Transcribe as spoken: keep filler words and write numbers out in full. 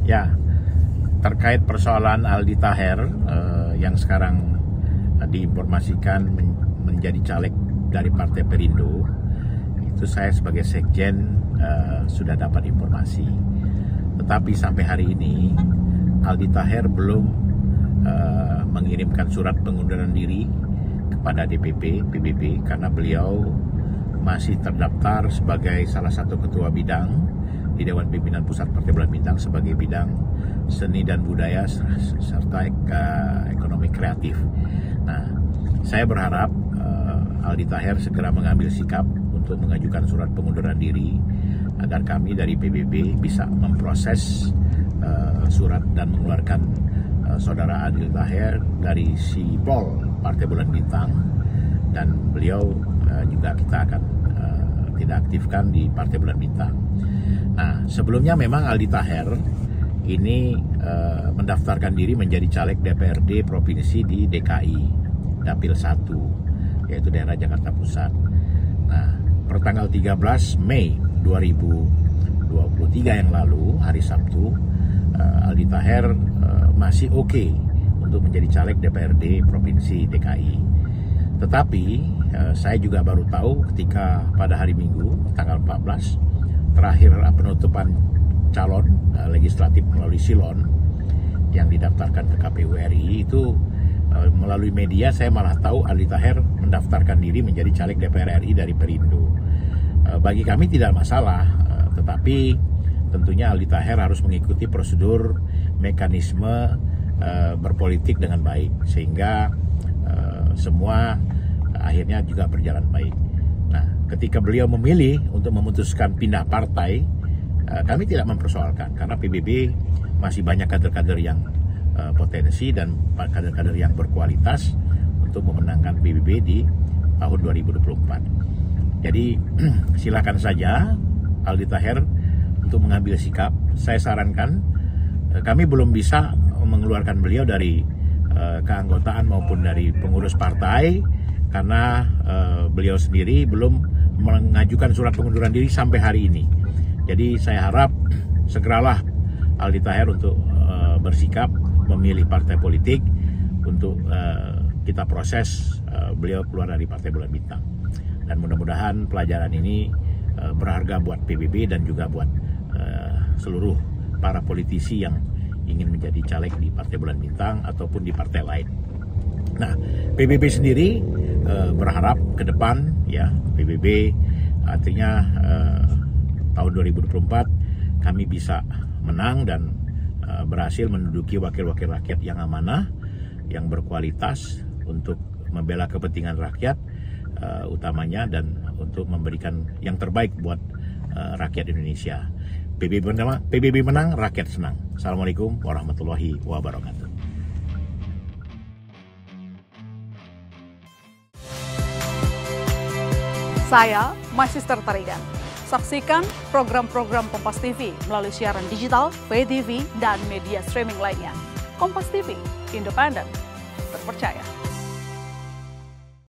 Ya, terkait persoalan Aldi Taher eh, yang sekarang eh, diinformasikan men- menjadi caleg dari Partai Perindo, itu saya sebagai sekjen eh, sudah dapat informasi. Tetapi sampai hari ini Aldi Taher belum eh, mengirimkan surat pengunduran diri kepada D P P P B B karena beliau masih terdaftar sebagai salah satu ketua bidang di Dewan Pimpinan Pusat Partai Bulan Bintang sebagai bidang seni dan budaya serta ekonomi kreatif. Nah, saya berharap uh, Aldi Taher segera mengambil sikap untuk mengajukan surat pengunduran diri agar kami dari P B B bisa memproses uh, surat dan mengeluarkan uh, saudara Aldi Taher dari Sipol Partai Bulan Bintang, dan beliau uh, juga kita akan uh, tidak aktifkan di Partai Bulan Bintang. Nah, sebelumnya memang Aldi Taher ini uh, mendaftarkan diri menjadi caleg D P R D Provinsi di D K I, Dapil satu, yaitu daerah Jakarta Pusat. Nah, pertanggal tiga belas Mei dua ribu dua puluh tiga yang lalu, hari Sabtu, uh, Aldi Taher uh, masih oke okay untuk menjadi caleg D P R D Provinsi D K I. Tetapi uh, saya juga baru tahu ketika pada hari Minggu, tanggal empat belas, terakhir penutupan calon uh, legislatif melalui Silon yang didaftarkan ke K P U R I, itu uh, melalui media saya malah tahu Aldi Taher mendaftarkan diri menjadi caleg D P R R I dari Perindo. Uh, bagi kami tidak masalah, uh, tetapi tentunya Aldi Taher harus mengikuti prosedur mekanisme uh, berpolitik dengan baik sehingga uh, semua uh, akhirnya juga berjalan baik. Nah, ketika beliau memilih untuk memutuskan pindah partai, kami tidak mempersoalkan karena P B B masih banyak kader-kader yang uh, potensi dan kader-kader yang berkualitas untuk memenangkan P B B di tahun dua ribu dua puluh empat. Jadi silakan saja Aldi Taher untuk mengambil sikap. Saya sarankan, uh, kami belum bisa mengeluarkan beliau dari uh, keanggotaan maupun dari pengurus partai karena uh, beliau sendiri belum mengajukan surat pengunduran diri sampai hari ini. Jadi saya harap segeralah Aldi Taher untuk uh, bersikap memilih partai politik untuk uh, kita proses uh, beliau keluar dari Partai Bulan Bintang. Dan mudah-mudahan pelajaran ini uh, berharga buat P B B dan juga buat uh, seluruh para politisi yang ingin menjadi caleg di Partai Bulan Bintang ataupun di partai lain. Nah, P B B sendiri uh, berharap ke depan ya P B B artinya uh, tahun dua ribu dua puluh empat kami bisa menang dan uh, berhasil menduduki wakil-wakil rakyat yang amanah, yang berkualitas untuk membela kepentingan rakyat uh, utamanya dan untuk memberikan yang terbaik buat uh, rakyat Indonesia. P B B menang, P B B menang, rakyat senang. Assalamualaikum warahmatullahi wabarakatuh. Saya Magister Tarigan. Saksikan program-program Kompas T V melalui siaran digital, pay T V, dan media streaming lainnya. Kompas T V, independen, terpercaya.